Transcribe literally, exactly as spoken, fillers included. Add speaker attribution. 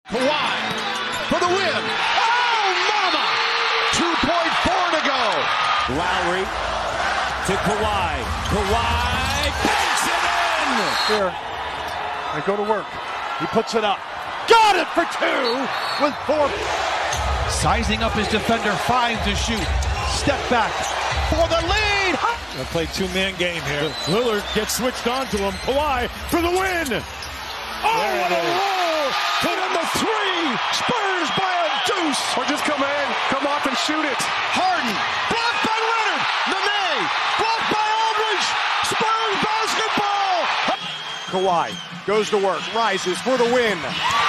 Speaker 1: Kawhi for the win. Oh, mama! two point four to go.
Speaker 2: Lowry to Kawhi. Kawhi banks it in!
Speaker 3: Here, they go to work. He puts it up. Got it for two with four.
Speaker 1: Sizing up his defender, five to shoot. Step back for the lead.
Speaker 3: They play two-man game here. Lillard gets switched on to him. Kawhi for the win. Oh, what a roll! Put in the three. Spurs by a deuce.
Speaker 4: Or just come in, come off and shoot it.
Speaker 1: Harden blocked by Leonard. Nene blocked by Aldridge. Spurs basketball.
Speaker 3: Kawhi goes to work, rises for the win.